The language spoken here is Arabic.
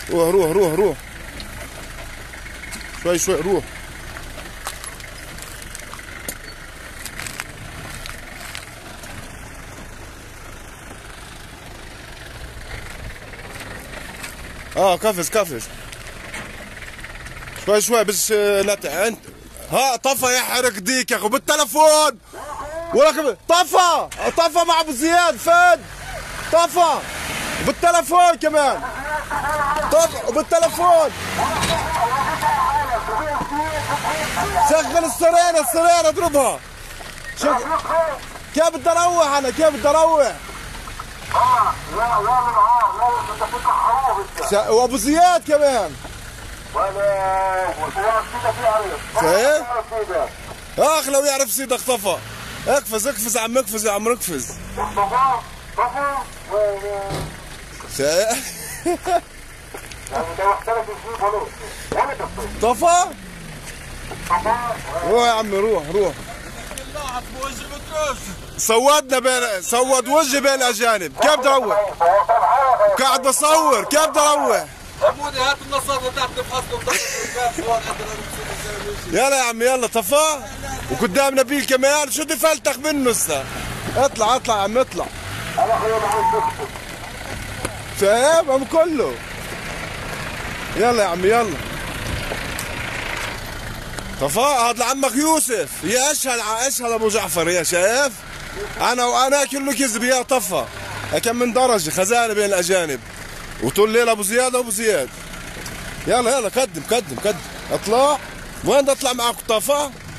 روح روح روح روح، شوي شوي روح. قفز قفز، شوي شوي بس نتع انت. ها طفى يحرق ديك يا اخو بالتلفون. ولك طفى مع ابو زياد فد، طفى بالتلفون كمان، طفى بالتلفون. شغل السرينة اضربها. كيف بدي اروح انا، كيف بدي اروح؟ وابو زياد كمان. شايف؟ اخ لو يعرف سيدك طفى. اقفز اقفز عم اقفز يا عم اقفز. شايف؟ طفى؟ روح يا عمي روح روح. سود وجهي بين الاجانب، كيف بدي اروح؟ قاعد بصور، كيف بدي اروح؟ عمودي هات النصاب تحت بحصله. يلا يا عمي يلا طفى. وقدام نبيل كمان، شو بدي فلتخ منه هسه؟ اطلع اطلع يا عمي اطلع. شايف عم كله. يلا يا عمي يلا. طفى هذا لعمك يوسف، يا اشهد ابو جعفر يا شايف؟ انا كله كذب يا طفى. كم من درجه خزانه بين الاجانب. وطول الليل ابو زياد ابو زياد. يلا يلا قدم قدم قدم اطلع. وين بدي اطلع معك طفى؟